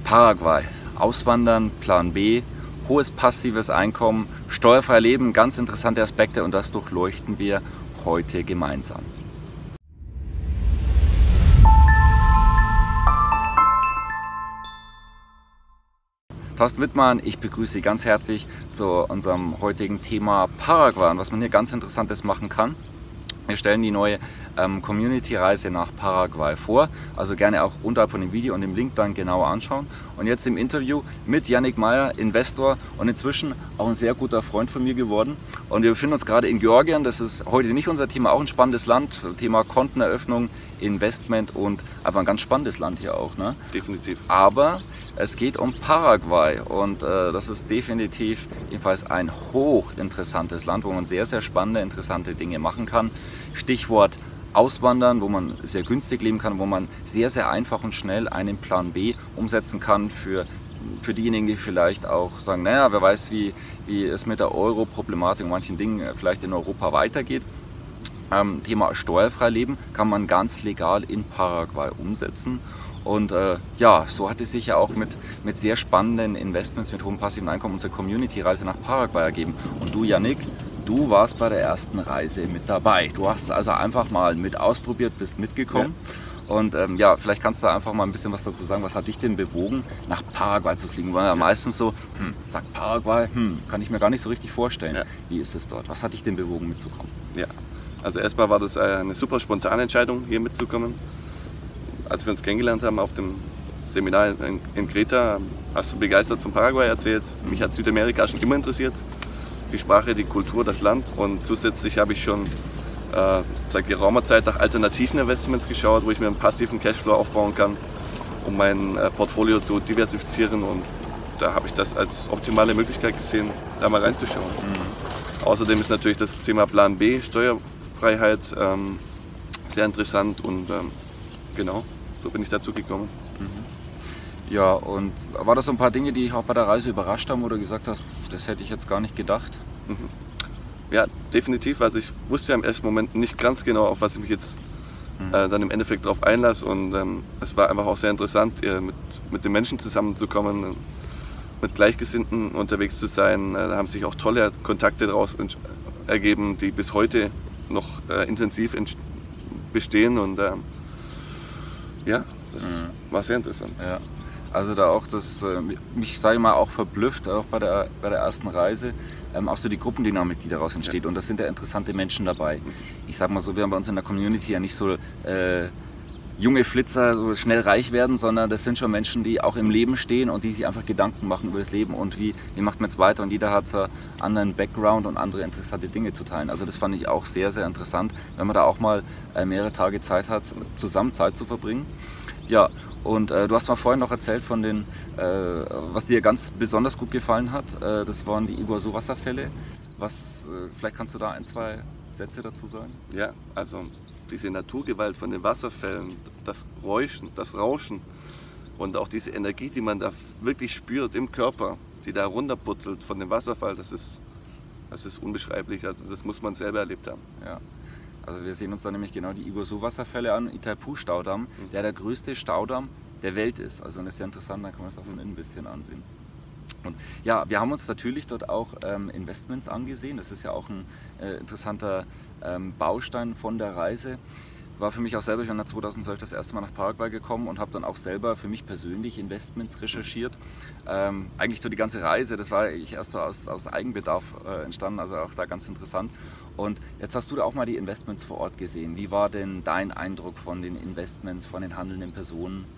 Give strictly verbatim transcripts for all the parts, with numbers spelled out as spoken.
Paraguay, Auswandern, Plan B, hohes passives Einkommen, steuerfrei leben, ganz interessante Aspekte und das durchleuchten wir heute gemeinsam. Thorsten Wittmann, ich begrüße Sie ganz herzlich zu unserem heutigen Thema Paraguay und was man hier ganz Interessantes machen kann. Wir stellen die neue ähm, Community-Reise nach Paraguay vor, also gerne auch unterhalb von dem Video und dem Link dann genauer anschauen. Und jetzt im Interview mit Yannick Meyer, Investor und inzwischen auch ein sehr guter Freund von mir geworden. Und wir befinden uns gerade in Georgien, das ist heute nicht unser Thema, auch ein spannendes Land, Thema Konteneröffnung, Investment und einfach ein ganz spannendes Land hier auch. Ne? Definitiv. Aber es geht um Paraguay und äh, das ist definitiv ebenfalls ein hochinteressantes Land, wo man sehr, sehr spannende, interessante Dinge machen kann. Stichwort Auswandern, wo man sehr günstig leben kann, wo man sehr, sehr einfach und schnell einen Plan B umsetzen kann für, für diejenigen, die vielleicht auch sagen, naja, wer weiß, wie, wie es mit der Euro-Problematik und manchen Dingen vielleicht in Europa weitergeht. Ähm, Thema steuerfrei leben kann man ganz legal in Paraguay umsetzen. Und äh, ja, so hat es sich ja auch mit, mit sehr spannenden Investments, mit hohem passiven Einkommen unsere Community-Reise nach Paraguay ergeben. Und du, Yannick, du warst bei der ersten Reise mit dabei. Du hast also einfach mal mit ausprobiert, bist mitgekommen. Ja. Und ähm, ja, vielleicht kannst du einfach mal ein bisschen was dazu sagen. Was hat dich denn bewogen, nach Paraguay zu fliegen? Weil ja, ja meistens so, hm, sagt Paraguay, hm, kann ich mir gar nicht so richtig vorstellen. Ja. Wie ist es dort? Was hat dich denn bewogen, mitzukommen? Ja, also erstmal war das eine super spontane Entscheidung, hier mitzukommen. Als wir uns kennengelernt haben auf dem Seminar in, in Kreta, hast du begeistert von Paraguay erzählt. Mich hat Südamerika schon immer interessiert. Die Sprache, die Kultur, das Land. Und zusätzlich habe ich schon äh, seit geraumer Zeit nach alternativen Investments geschaut, wo ich mir einen passiven Cashflow aufbauen kann, um mein äh, Portfolio zu diversifizieren. Und da habe ich das als optimale Möglichkeit gesehen, da mal reinzuschauen. Mhm. Außerdem ist natürlich das Thema Plan B, Steuerfreiheit, ähm, sehr interessant und ähm, genau. So bin ich dazu gekommen. Mhm. Ja, und war das so ein paar Dinge, die dich auch bei der Reise überrascht haben oder gesagt hast, das hätte ich jetzt gar nicht gedacht? Mhm. Ja, definitiv. Also ich wusste ja im ersten Moment nicht ganz genau, auf was ich mich jetzt mhm. äh, dann im Endeffekt drauf einlasse. Und ähm, es war einfach auch sehr interessant, äh, mit, mit den Menschen zusammenzukommen, äh, mit Gleichgesinnten unterwegs zu sein. Äh, da haben sich auch tolle Kontakte daraus ergeben, die bis heute noch äh, intensiv bestehen. Und äh, ja, das mhm. war sehr interessant. Ja. Also da auch das, mich sage ich mal auch verblüfft, auch bei der, bei der ersten Reise, ähm, auch so die Gruppendynamik, die daraus entsteht. Ja. Und das sind ja interessante Menschen dabei. Ich sage mal so, wir haben bei uns in der Community ja nicht so äh, junge Flitzer, so schnell reich werden, sondern das sind schon Menschen, die auch im Leben stehen und die sich einfach Gedanken machen über das Leben und wie, wie macht man jetzt weiter. Und jeder hat so einen anderen Background und andere interessante Dinge zu teilen. Also das fand ich auch sehr, sehr interessant, wenn man da auch mal äh, mehrere Tage Zeit hat, zusammen Zeit zu verbringen. Ja, und äh, du hast mal vorhin noch erzählt von den, äh, was dir ganz besonders gut gefallen hat. Äh, das waren die Iguazu-Wasserfälle. Was, äh, vielleicht kannst du da ein, zwei Sätze dazu sagen? Ja, also diese Naturgewalt von den Wasserfällen, das Räuschen, das Rauschen und auch diese Energie, die man da wirklich spürt im Körper, die da runterputzelt von dem Wasserfall, das ist, das ist unbeschreiblich. Also das muss man selber erlebt haben. Ja. Also wir sehen uns dann nämlich genau die Iguazu-Wasserfälle an, Itaipu-Staudamm, mhm. der der größte Staudamm der Welt ist. Also das ist sehr interessant, da kann man es auch von innen ein bisschen ansehen. Und ja, wir haben uns natürlich dort auch ähm, Investments angesehen. Das ist ja auch ein äh, interessanter ähm, Baustein von der Reise. War für mich auch selber, ich bin zweitausendzwölf das erste Mal nach Paraguay gekommen und habe dann auch selber für mich persönlich Investments recherchiert. Ähm, eigentlich so die ganze Reise, das war ich erst so aus, aus Eigenbedarf äh, entstanden, also auch da ganz interessant. Und jetzt hast du da auch mal die Investments vor Ort gesehen. Wie war denn dein Eindruck von den Investments, von den handelnden Personen?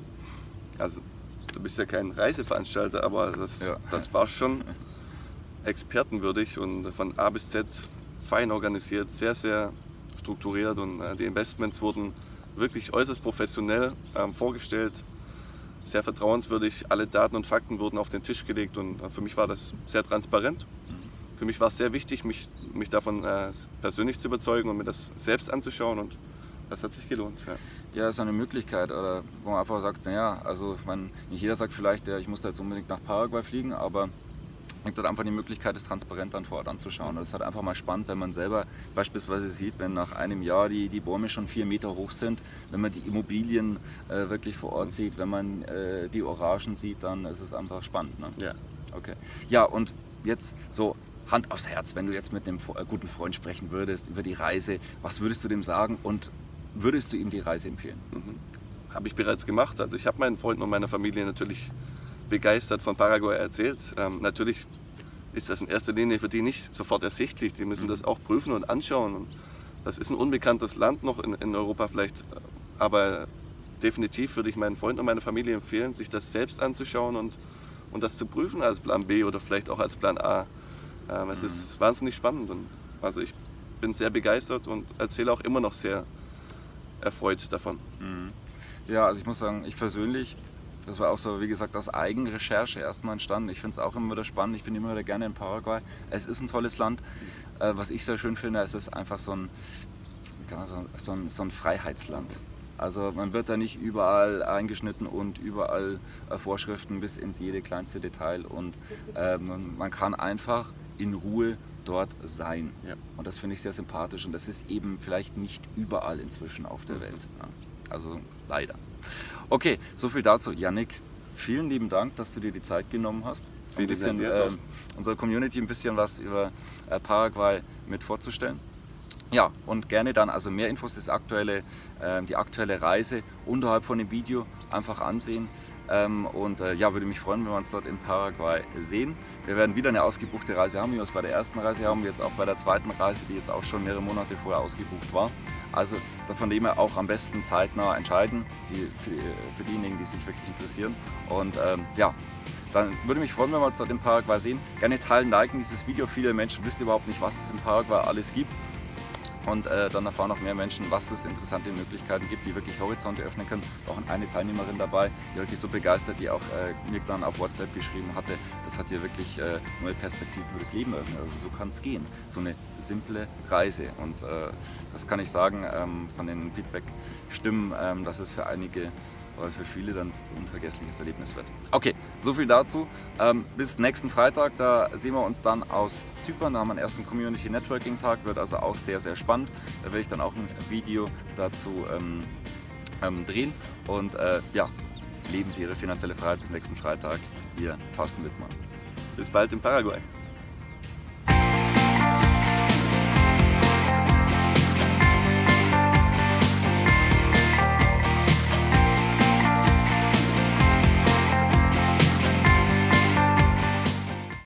Also du bist ja kein Reiseveranstalter, aber das, ja. das war schon expertenwürdig und von A bis Z fein organisiert, sehr, sehr strukturiert und äh, die Investments wurden wirklich äußerst professionell ähm, vorgestellt, sehr vertrauenswürdig, alle Daten und Fakten wurden auf den Tisch gelegt und äh, für mich war das sehr transparent. Mhm. Für mich war es sehr wichtig, mich, mich davon äh, persönlich zu überzeugen und mir das selbst anzuschauen und das hat sich gelohnt. Ja, ja, ist eine Möglichkeit, oder, wo man einfach sagt, naja, also ich meine, nicht jeder sagt vielleicht, ja, ich muss da jetzt unbedingt nach Paraguay fliegen, aber gibt halt einfach die Möglichkeit, das transparent dann vor Ort anzuschauen. Das ist halt einfach mal spannend, wenn man selber beispielsweise sieht, wenn nach einem Jahr die, die Bäume schon vier Meter hoch sind, wenn man die Immobilien äh, wirklich vor Ort sieht, wenn man äh, die Orangen sieht, dann ist es einfach spannend. Ne? Ja. Okay. Ja, und jetzt so Hand aufs Herz, wenn du jetzt mit einem guten Freund sprechen würdest über die Reise, was würdest du dem sagen und würdest du ihm die Reise empfehlen? Mhm. Habe ich bereits gemacht. Also ich habe meinen Freunden und meiner Familie natürlich begeistert von Paraguay erzählt. Ähm, natürlich ist das in erster Linie für die nicht sofort ersichtlich. Die müssen das auch prüfen und anschauen. Und das ist ein unbekanntes Land noch in, in Europa vielleicht, aber definitiv würde ich meinen Freunden und meiner Familie empfehlen, sich das selbst anzuschauen und, und das zu prüfen als Plan B oder vielleicht auch als Plan A. Ähm, es mhm. ist wahnsinnig spannend. Und also ich bin sehr begeistert und erzähle auch immer noch sehr erfreut davon. Mhm. Ja, also ich muss sagen, ich persönlich, das war auch so, wie gesagt, aus Eigenrecherche erstmal entstanden. Ich finde es auch immer wieder spannend. Ich bin immer wieder gerne in Paraguay. Es ist ein tolles Land. Äh, was ich sehr schön finde, es ist einfach so ein, so ein, so ein Freiheitsland. Also man wird da nicht überall eingeschnitten und überall äh, Vorschriften bis ins jede kleinste Detail. Und äh, man, man kann einfach in Ruhe dort sein. Ja. Und das finde ich sehr sympathisch. Und das ist eben vielleicht nicht überall inzwischen auf der Welt. Ja. Also leider. Okay, so viel dazu. Yannick, vielen lieben Dank, dass du dir die Zeit genommen hast, um ein bisschen, äh, unserer Community ein bisschen was über äh, Paraguay mit vorzustellen. Ja, und gerne dann also mehr Infos, das aktuelle, äh, die aktuelle Reise unterhalb von dem Video einfach ansehen. Ähm, und äh, ja, würde mich freuen, wenn wir uns dort in Paraguay sehen. Wir werden wieder eine ausgebuchte Reise haben, wie wir es bei der ersten Reise haben, jetzt auch bei der zweiten Reise, die jetzt auch schon mehrere Monate vorher ausgebucht war. Also von dem her auch am besten zeitnah entscheiden, die, für, für diejenigen, die sich wirklich interessieren. Und ähm, ja, dann würde mich freuen, wenn wir uns dort in Paraguay sehen. Gerne teilen, liken dieses Video. Viele Menschen wissen überhaupt nicht, was es in Paraguay alles gibt. Und äh, dann erfahren auch mehr Menschen, was es interessante Möglichkeiten gibt, die wirklich Horizonte öffnen können. Auch eine Teilnehmerin dabei, die wirklich so begeistert, die auch äh, mir dann auf WhatsApp geschrieben hatte, das hat hier wirklich äh, neue Perspektiven für das Leben eröffnet. Also so kann es gehen. So eine simple Reise. Und äh, das kann ich sagen, ähm, von den Feedback-Stimmen, ähm, dass es für einige weil für viele dann ein unvergessliches Erlebnis wird. Okay, so viel dazu. Ähm, bis nächsten Freitag, da sehen wir uns dann aus Zypern. Da haben wir einen ersten Community Networking Tag, wird also auch sehr, sehr spannend. Da werde ich dann auch ein Video dazu ähm, ähm, drehen. Und äh, ja, leben Sie Ihre finanzielle Freiheit bis nächsten Freitag. Ihr Thorsten Wittmann. Bis bald in Paraguay.